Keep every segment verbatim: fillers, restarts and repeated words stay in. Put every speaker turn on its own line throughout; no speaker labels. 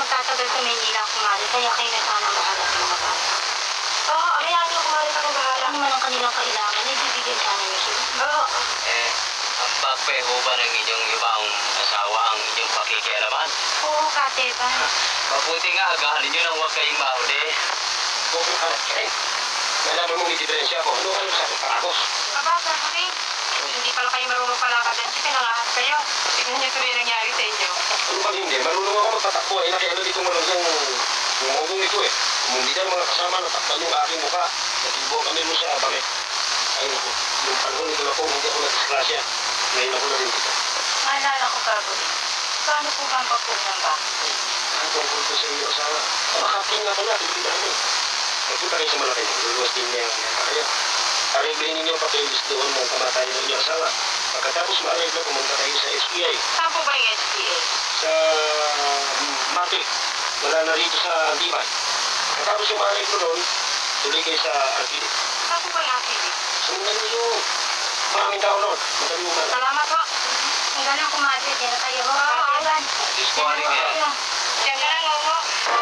magtatagal sa Maynila, kumari. Kaya kayo na sana mahalap ng mga bata.
Oo, oh, hayaan niyo kumari ka ng bahala.
Ano man ang kanilang kailangan, ay bibigyan sana niyo sila.
Oo.
Eh, ang pagpeho ba ng inyong ibang asawa ang inyong pakikialaman?
Oo, Kateban.
Mabuti nga, agahan ninyo nang huwag kayong mahuli.
Bukong ka, eh. Nalaman mong may diferensya ako. Ano kayo sa akin? Paragos.
Aba, sabi, hindi pala kayo marunong palakadan. Pinangahat kayo. Tignan niyo tuloy nangyari sa inyo.
Ano ba hindi? Marunong ako magtatakbo eh. Nakiano dito mo lang yung umugong nito eh. Kung hindi ka mga kasama, natakpan yung aking mukha. Natibo kami mo siya. Bakit? Ay, naku. Yung panahon nito na po, hindi ako nagdisgrasya. Ngayon ako na rin dito.
Maalala ko kagabi. Paano po ba ang pagpog ng bakit?
Ang tungkol ko sa iyo, asawa. Makating nga pala, hindi namin. Nagpunta kayo sa malaki. Luluwas din niya ang kaya. Areglayin ninyo ang papeles doon ng kamatayan ng inyong asawa. Pagkatapos ma-aregla, pumunta kayo sa S P I.
Saan po ba yung S P A?
Sa Matic. Wala na rito sa Diman. Pagkatapos yung ma-aregla doon, tuloy kayo sa Arquide.
Saan po ba yung affidavit?
Sundan ninyo. Maraming tao doon. Madali mo na.
Salamat po.
Ang galang kumadre, diyan na kayo.
Oo,
Kateban.
Diyos ko, aling yan.
Diyan ka lang, Ngomo.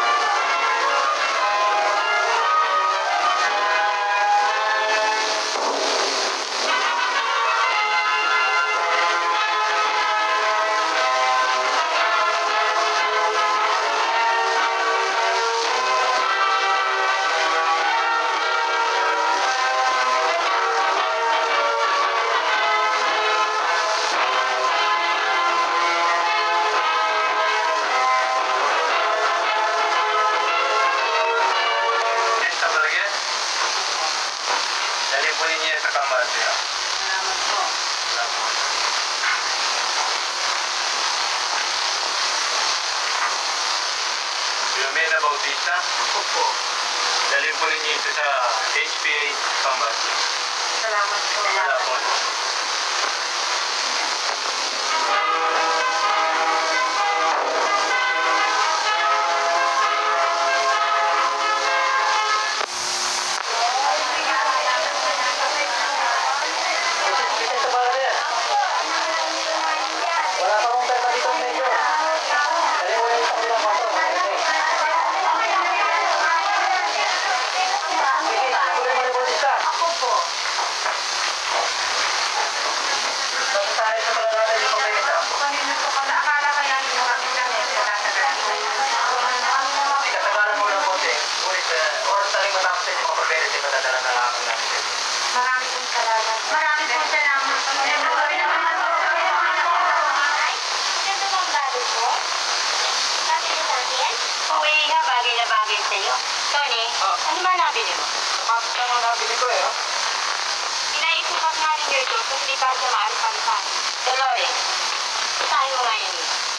Esta talaga? Dali po ninyo sa kamar niya.
Salamat po.
Filomena Bautista? Opo. Dali po ninyo ito sa H P A kamar.
Salamat po.
Wala po.
Ako po.
Kanina po ka na. Akala kaya ninyo kami lang eh. Tinatagalan ko yun. Marami pong salamat.
Marami po salamat.
Maganda bang bagay po?
Sabi niyo sa akin? Oo, eh, nga, bagay na bagay sa'yo. Tony, ano ba nabili mo?
Sapatos lang ang nabili ko eh.
Inaisukat nga ninyo ito kung hindi pa siya maalipansan.
Dolores, isahin mo nga yan.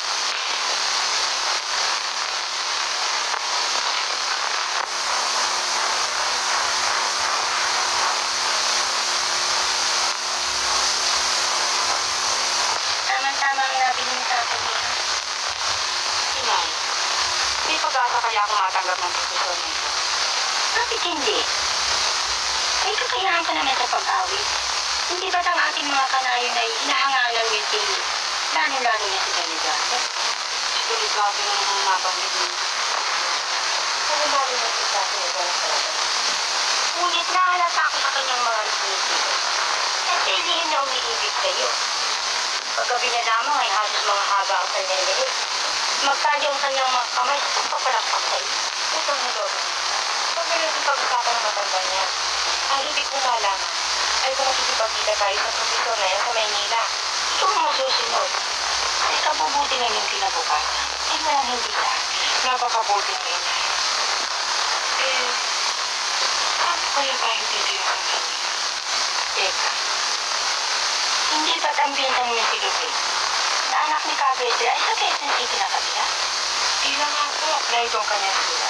Tama-tama ang nabili mo sa akin dito.
Inay, may pag-asa kaya ako matanggap ng posisyon nito.
Bakit hindi? May kakayahan ka naman sa pag-awit. Hindi ba't ang ating mga kanayon ay hinahangaan ng military? Lalo-lalo na si Delegado.
Delikado na naman ang nabanggit niyo.
Lalo-lalo na si Delegado. Ngunit nahalata ako sa kanyang mga isip. At ilihim na umiibig kayo. Paggabi na lamang ay halos mga haba ang panliliit. Magkali ang kanyang mga kamay sa papalakpak kayo.
Ito na doon. Pag ganyan ang pag-usapan ng matanda niya, ang ibig ko malaman ay kung makikipagkita tayo sa profesor na yan sa Maynila.
Ito ang masusunod. Ay kabubuti na yung kinabukasan. Ay walang hindi ka.
Napakabuti niya. Eh, ano kaya tayo titira ng gabi?
Teka. Hindi ba't ang bintang niya si Lupin? Na anak ni Cabete ay sa Quezon City na kabila?
Di lang ako. Na itong kanyang sila.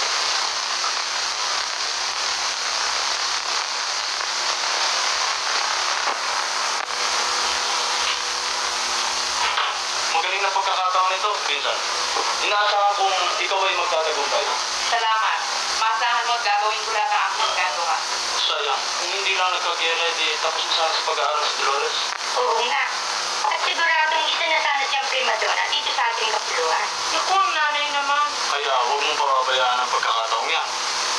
Magaling na pagkakataon nito, Pinsan. Inaasahan kong ikaw ay magtatagumpay.
Salamat. Masahan mo at gagawin ko lahat ang aking gagawa.
Sayang, kung hindi lang nagkagera, di tapos na sana sa pag-aaral si Dolores.
Oo nga. At siguradong isa na sana siyang primadona dito sa ating kapuluan.
Naku, ang nanay naman.
Kaya huwag mong pababayaan ang pagkakataong yan.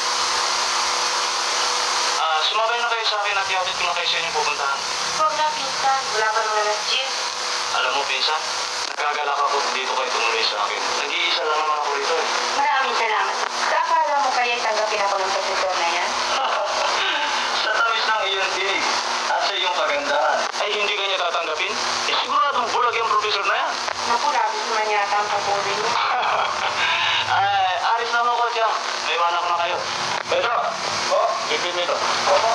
Ah, sumabay na kayo sa akin at ihatid ko na kayo sa inyong pupuntahan.
Huwag na, pinsan. Wala pa naman ng gym.
Alam mo, pinsan, nagkagalak ako dito kayo tumuloy sa akin. Nag-iisa lang naman ako rito eh.
Maraming salamat.
Sa akala mo kaya tanggapin ako ng profesor na yan?
Sa tamis ng iyong tinig at sa iyong kagandahan, ay hindi ka niya tatanggapin? Eh siguradong bulag yung professor na yan.
Naku, labis naman yata ang patuloy mo.
Ay, aris na ako siya. Naiwanan ko na kayo. Pedro! Oh, ipin nito. Opo.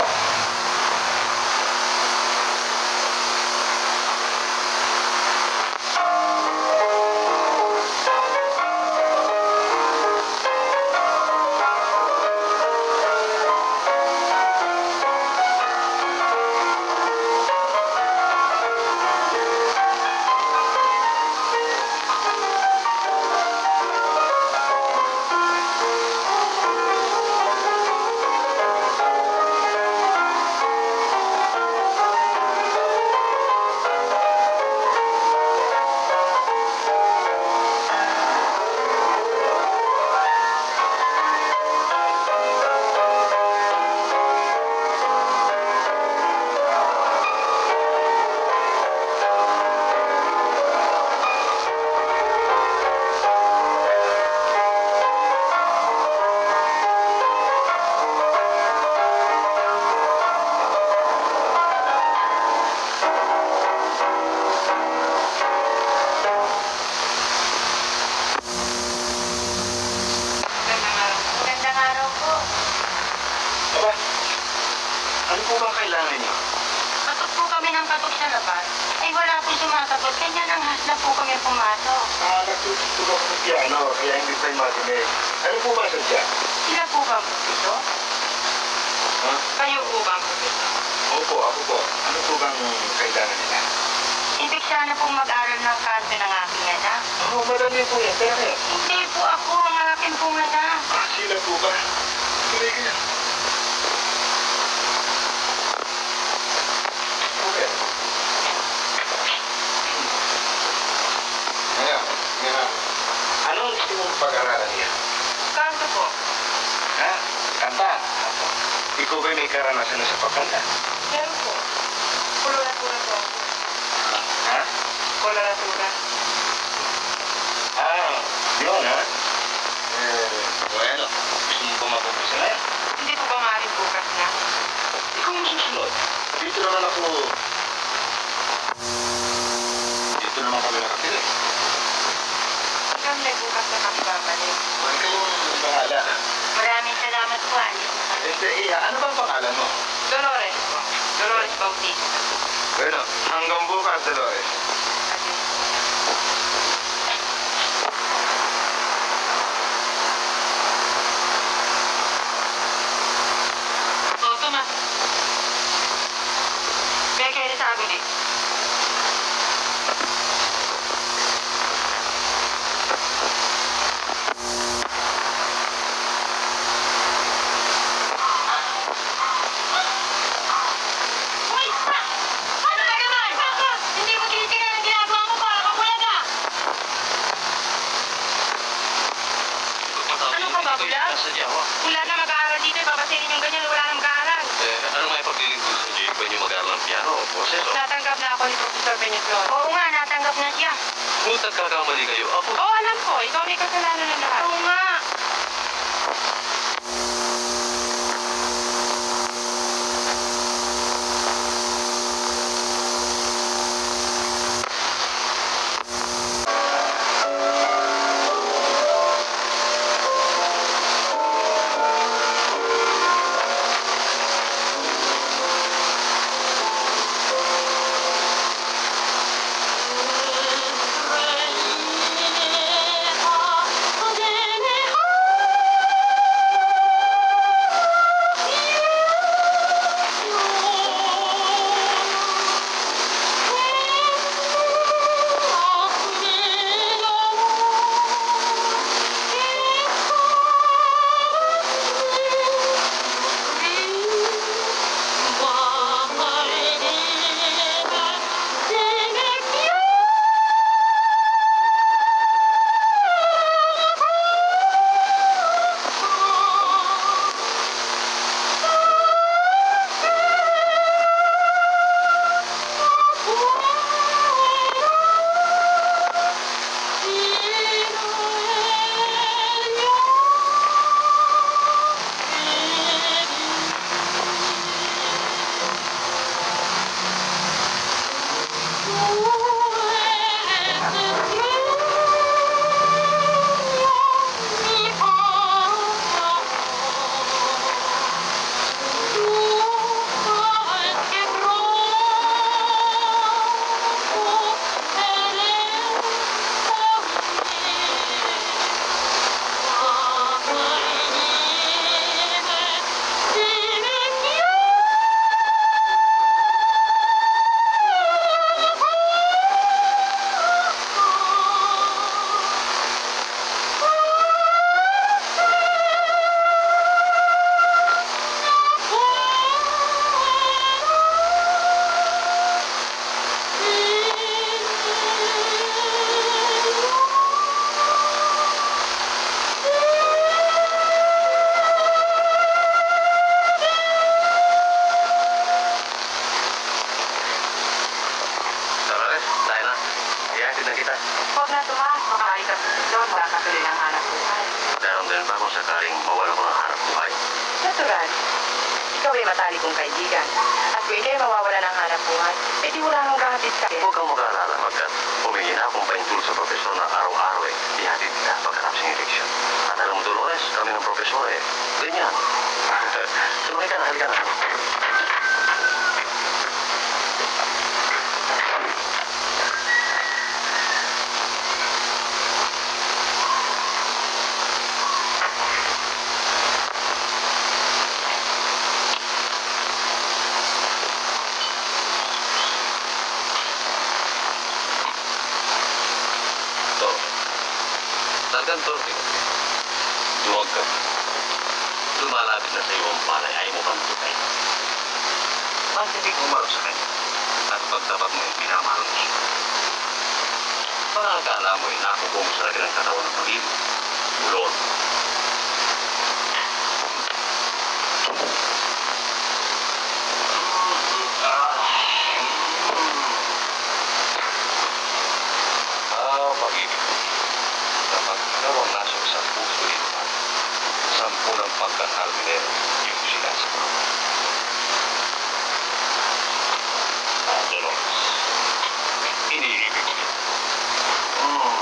Magandang araw po.
Aba, ano po bang kailangan niyo?
Patok po kami ng patok sa labas. Ay wala po sumasagot. Kanya nang hasla po kami pumasok.
Ah, nagtutugtog ako ng piano, kaya hindi tayo marinig. Ano po ba sadya?
Sila po ba ang profesor?
Ha?
Kayo po ba ang profesor?
Opo, ako po. Ano po bang kailangan nila?
Ibig sana pong mag-aral ng kanto ng aking anak.
Oo, oh, madali po yan. Kaya kaya.
Hindi po ako ang aking pong anak.
Ah, sila po ba? Tuloy ka yan. Okay. Ngayon, ngayon. Anong gusto mong pag-aralan niya?
Kanto po.
Ha? Kanta? Ikaw ba may karanasan na sa pagkanta?
Meron po. Koloratura po.
Ha?
Koloratura.
Ah, yun ha? Eh, bueno. Gusto mo ba mapupusa na yan?
Hindi po ba maaaring bukas na?
Ikaw yung susunod. Dito naman ako... Dito naman kami nakatira.
Hanggang may bukas na kami babalik.
Huwag kayong bahala.
Maraming salamat po, Ali.
Hindi, iya. Ano bang pangalan mo?
Dolores po. Dolores Bautista.
Bueno, hanggang bukas, Dolores.
Oh, Tomas. May kayo sa akin eh.
Uy! Ano ba naman? Hindi mo tinitingnan ang ginagawa mo para kabulag ka!
Ano ka ba, bulag?
Sa Jawa.
Wala na mag-aaral dito. Papasirin yung ganyan. Wala na mag-aaral.
Eh, ano may paglilingkod sa Jay? Ba niyo mag-aaral ng piano o proseso?
Natanggap na ako ni Professor Beneflor.
Oo nga, natanggap na siya.
Kung nagkakamali kayo, ako.
Oo, alam ko. Ikaw may kasalanan ng lahat.
Oo nga.
Reina,
Natural. Ikaw ay matali kong kaibigan. At kung ikaw'y mawawala ng hanap buhay, eh di wala nang kahatid sa akin.
Huwag kang mag-aalala, Magkat. Humingi na akong paintul sa profesor na araw-araw eh, ihatid nila pagkarap sa eleksyon. At alam mo, Dolores, kami ng profesor eh, ganyan. Sumay ka na, halika na. Ganto, duwag ka. Lumalapit na sa iyo ang palay, ayaw mo pang tutay. Ang hindi kumarap sa kanya. At pagtapat mo yung pinamahal mo siya. Parang akala mo ay nakukuha mo sa lagi ng katawan ng pag-ibig. Ulon. Ah, pag-ibig. Kapag ikaw ang nasa sa puso ito, sampu ng pagkakal minero yung sinasama. Dolores, iniibig ko ito. Hmm.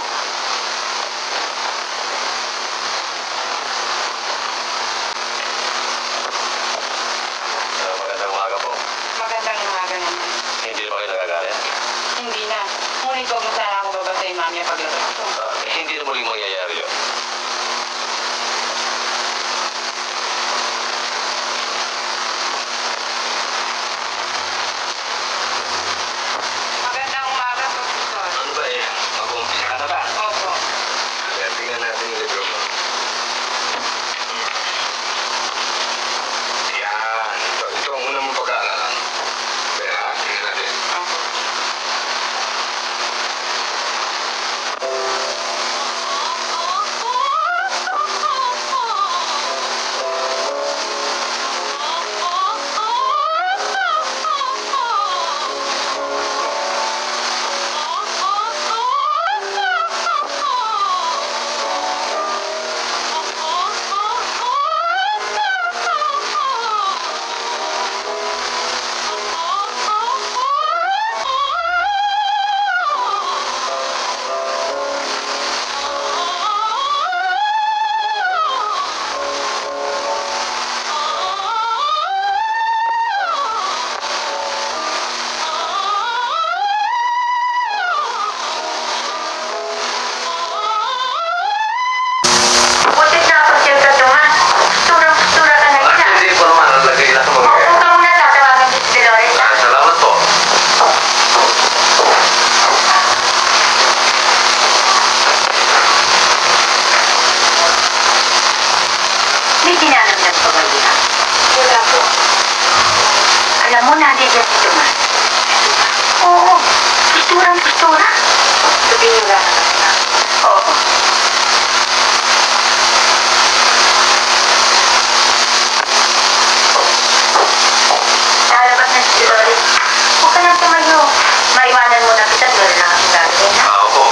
Uh, magandang umaga po.
Magandang umaga naman.
Hindi ba kayo nagagalit?
Hindi na. Ngunit huwag mo sana ako babasahin, Mami, paglabas ko.
Uh, hindi na muling mangyayari yun.
Magandang umaga, Profesor.
Ano ba eh? Mag-uumpisa ka na ba?
Opo.
Kaya tingnan natin yung libro mo. Yan. Ito, ito ang unang mong pag-aaralan. Kaya, tingnan natin.
Opo.
Butit na ako siya sa tunga. Turang-tura ka na
Ah,
isa.
hindi po naman. Nalagay lang sa mga
Opo ka muna, tatawagan si Dolores.
Ah, salamat po.
May dinanamnam pa ba niya?
Wala po.
Alam mo, nandiyan si Tunga. Oo, pisturang-pistura.
Sabihin niyo lang na kasi.
Oo. Lalabas na si Dolores. Huwag ka nang tumayo. Maiwanan mo na kita, Dolores, na ang gagawin, ha?
Ah, opo.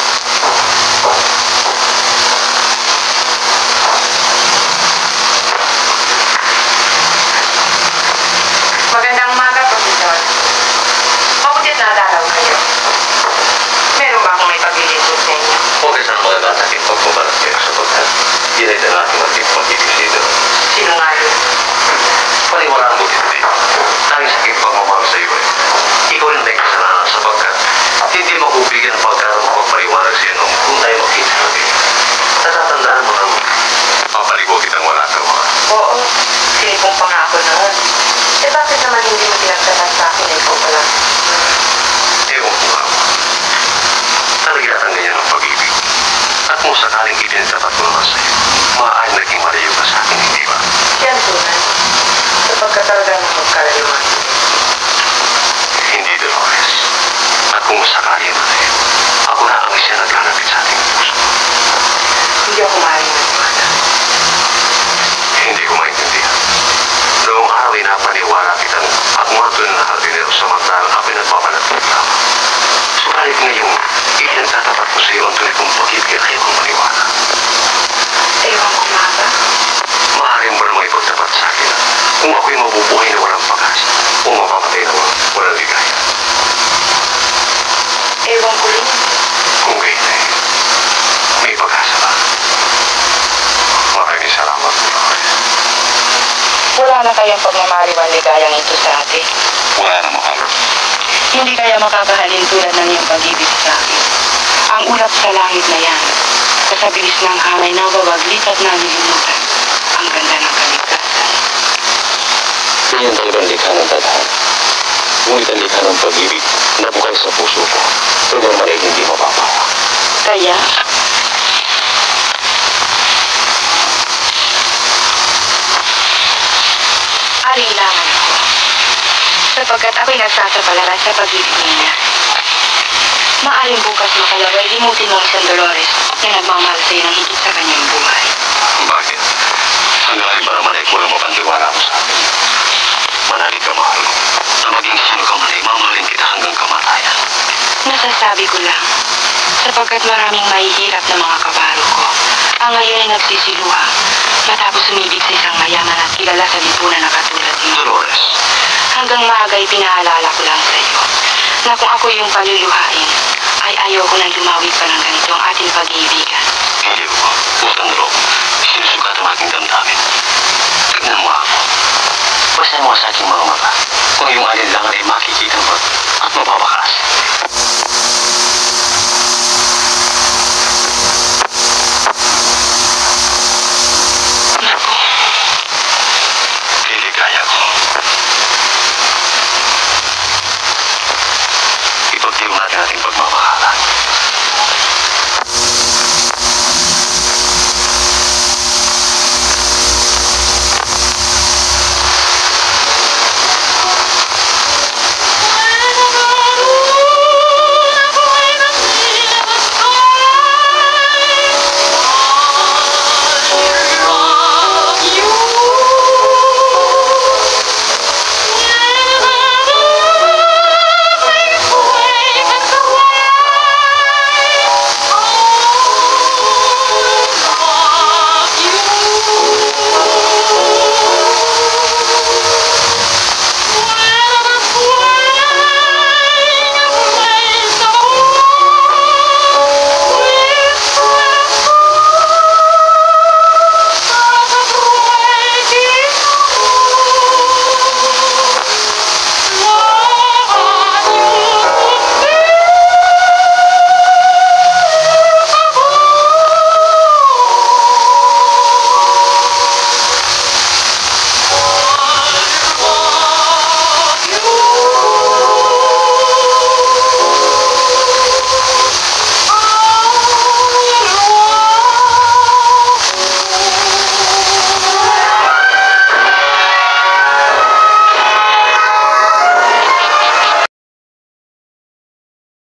Magandang umaga, Profesor. Mabutit na daraw kayo. Meron ba akong may paglilingkod sa inyo?
Huwag isang magkakasakit pagbabalat kayo sa pagkat. Yan ay dalating magiging pag-ibig
Sino nga yun?
Paniwalaan mo hindi. Tanging sakit pagmamahal sa iyo eh. Ikaw rin may kasalanan sapagkat hindi makubigyan ang pagkaroon ng pagpaliwanag sa iyo kung tayo makita natin. Natatandaan mo naman. Papaligo kitang wala gawa.
Oo. Sinipong pangako noon. Eh bakit naman hindi mo pinagtapat sa akin na ikaw pala?
Ewan ko nga ba. Talagang ganyan ang pag-ibig. At kung sakaling ipinagtapat ko naman sa iyo, maaaring naging malayo ka sa akin, hindi ba?
Yan tunay. Sapagkat talagang magkalayuan.
Hindi, Dolores. At kung sakali man eh, ako na ang siya naglalapit sa ating puso.
Hindi ako maaaring nagmana.
Hindi ko maintindihan. Noong araw ay napaniwala kitang at muerto na nakardinero samantalang ako'y nagpapanatid lamang. Subalit ngayon, ikinagtatapat ko sa iyo ang tunay kong pag-ibig at ayaw kong maniwala.
Ewan ko nga ba?
Maaaring ba naman ipagtapat sa akin mabubuhay na walang pag-asa o mapapatay na walang, walang ligaya.
Ewan ko rin.
Kung gayon ay may pag-asa ba? Maraming salamat, Dolores.
Wala na kayang pagmamariwan ligayang ito sa atin.
Wala na, mahal.
Hindi kaya makabahalin tulad ng iyong pag-ibig sa akin. Ang ulap sa langit na yan, sa bilis ng hangay na babaglit at nalilimutan, ang ganda ng kaligtasan.
Iyan talagang likha ng tadhana. Ngunit ang likha ng pag-ibig na bukay sa puso ko, pero naman ay hindi mapapawa.
Kaya, alinlangan ako, sapagkat ako'y nagsasapalaran sa pag-ibig niya. Maaring bukas makalaway, limutin mo ang isang Dolores na nagmamahal sa'yo ng higit sa kanyang buhay.
Bakit? Hanggang ay para manay ko lang mapantiwala mo sa akin. Manalig ka, mahal. Na maging sino ka man ay mamahalin kita hanggang kamatayan.
Nasasabi ko lang, sapagkat maraming mahihirap na mga kabaro ko, ang ngayon ay nagsisiluha matapos sumibig sa isang mayaman at kilala sa lipunan na katulad mo.
Dolores,
Hanggang maaga ay pinaalala ko lang sa iyo na kung ako yung paluluhain, ay ayaw ko nang lumawi pa ng ganito ang ating pag-iibigan.
hindi ko. Utang loob. Sinusukat ang aking damdamin. Tignan mo ako. Basta mo sa aking mga mata kung yung alinlangan ay makikita mo at mapapakas.